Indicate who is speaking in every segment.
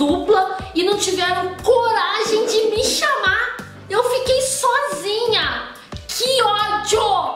Speaker 1: dupla e não tiveram coragem de me chamar. Eu fiquei sozinha. Que ódio!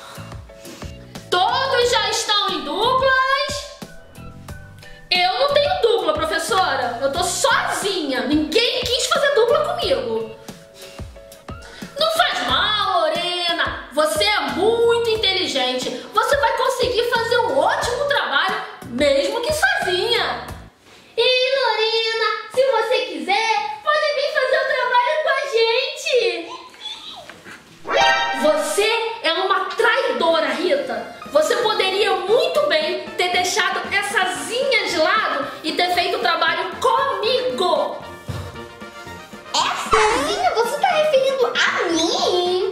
Speaker 1: Todos já estão em duplas? Eu não tenho dupla, professora. Eu tô sozinha. Ninguém quis fazer dupla comigo. Não faz mal, Lorena. Você é muito inteligente. Você vai conseguir fazer um ótimo trabalho, mesmo que sozinha. E Lorena, se você quiser, pode vir fazer o trabalho com a gente. Você é uma traidora, Rita. Você poderia muito bem ter deixado essa zinha de lado e ter feito o trabalho comigo.
Speaker 2: Essa zinha? Você tá referindo a mim?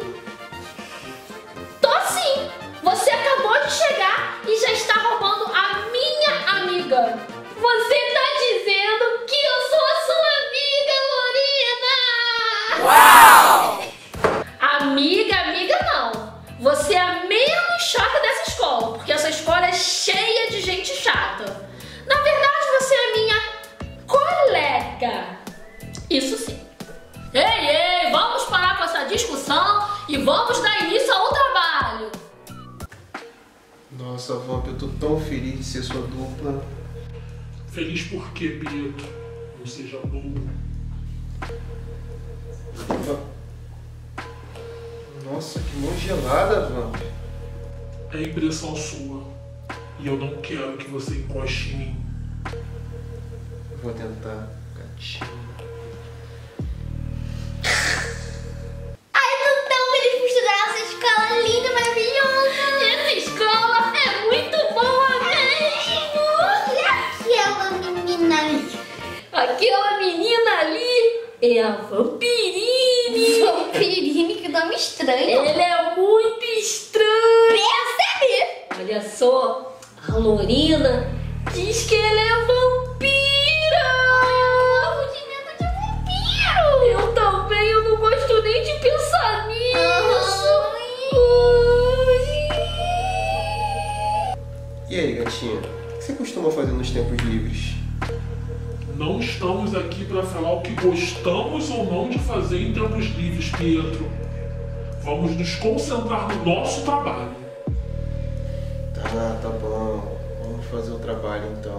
Speaker 1: Tô sim. Você acabou de chegar e já está roubando a minha amiga. Você tá dizendo que eu sou a sua amiga, Lorena?
Speaker 3: Uau!
Speaker 1: Amiga não. Você é a menos chata dessa escola, porque essa escola é cheia de gente chata. Na verdade, você é minha colega. Isso sim. Ei, vamos parar com essa discussão e vamos dar início ao trabalho.
Speaker 4: Nossa, Vamp, eu tô tão feliz de ser sua dupla.
Speaker 5: Feliz por quê, Pietro? Não seja bobo.
Speaker 4: Nossa, que mão gelada, Vamp.
Speaker 5: É impressão sua. E eu não quero que você encoste em mim.
Speaker 4: Vou tentar, gatinho.
Speaker 2: Ai, eu tô tão feliz por estudar nessa escola linda, maravilhosa.
Speaker 1: Essa escola é muito boa mesmo.
Speaker 2: E aquela menina ali?
Speaker 1: Aquela menina ali é a Vampirine.
Speaker 2: Vampirine, que nome estranho.
Speaker 1: Ele é muito estranho.
Speaker 2: Percebi.
Speaker 1: Olha só, a Lorena diz que ela é vampira.
Speaker 2: Eu de medo de vampiro.
Speaker 1: Eu também, eu não gosto nem de pensar nisso.
Speaker 4: E aí, gatinha? O que você costuma fazer nos tempos livres?
Speaker 5: Não estamos aqui para falar o que gostamos ou não de fazer em tempos livres, Pietro. Vamos nos concentrar no nosso trabalho.
Speaker 4: Tá bom. Vamos fazer o trabalho então.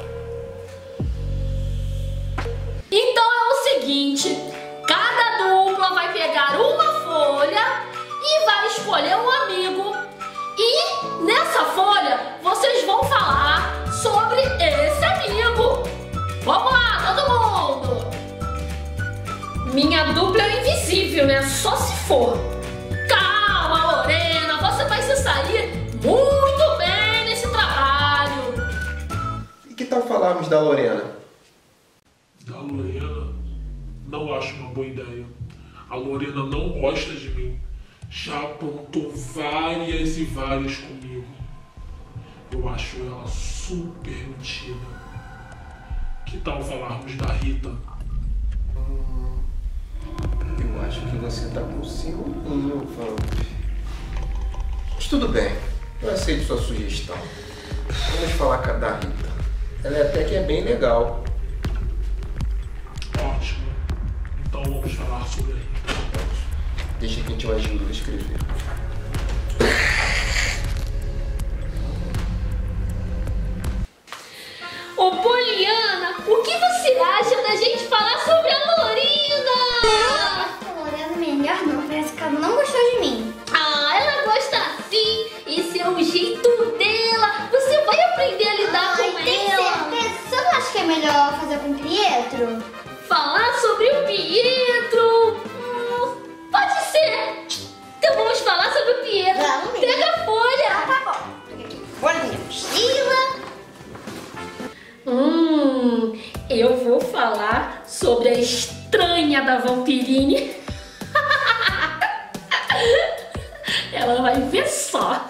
Speaker 1: Então é o seguinte, cada dupla vai pegar uma folha e vai escolher um amigo. E nessa folha vocês vão falar sobre esse amigo. Vamos lá, todo mundo! Minha dupla é invisível, né? Só se for. Calma, Lorena, você vai se sair muito bem nesse trabalho.
Speaker 4: E que tal falarmos da Lorena?
Speaker 5: Da Lorena, não acho uma boa ideia. A Lorena não gosta de mim. Já aprontou várias e várias comigo. Eu acho ela super metida. Que tal falarmos da Rita?
Speaker 4: Eu acho que você tá com ciúminho, Vamp. Mas tudo bem, eu aceito sua sugestão. Vamos falar da Rita. Ela até que é bem legal.
Speaker 5: Ótimo. Então vamos falar sobre a Rita.
Speaker 4: Deixa que a gente ajuda a escrever.
Speaker 1: Ô Poliana, o que você acha da gente falar sobre a Lorena?
Speaker 2: A Lorena é melhor não, parece que ela não gostou de mim.
Speaker 1: Ah, ela gosta sim, esse é o jeito dela. Você vai aprender a lidar com
Speaker 2: tem
Speaker 1: ela.
Speaker 2: certeza? Você não acha que é melhor fazer com o Pietro?
Speaker 1: Falar sobre o Pietro? Pode ser. Então vamos falar sobre o Pietro.
Speaker 2: Vamos mesmo.
Speaker 1: Pega a folha.
Speaker 2: Tá bom. Pega aqui. Folha da minha mochila.
Speaker 1: Eu vou falar sobre a estranha da Vampirine. Ela vai ver só.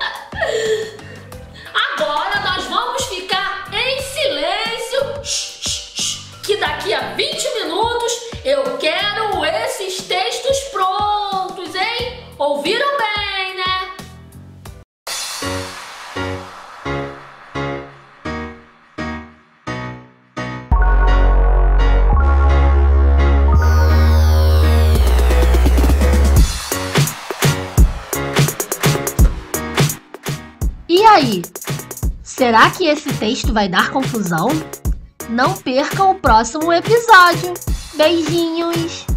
Speaker 1: Agora nós vamos ficar em silêncio. Que daqui a 20 minutos eu quero esses textos prontos, hein? Ouviram bem, né? E aí, será que esse texto vai dar confusão? Não percam o próximo episódio. Beijinhos!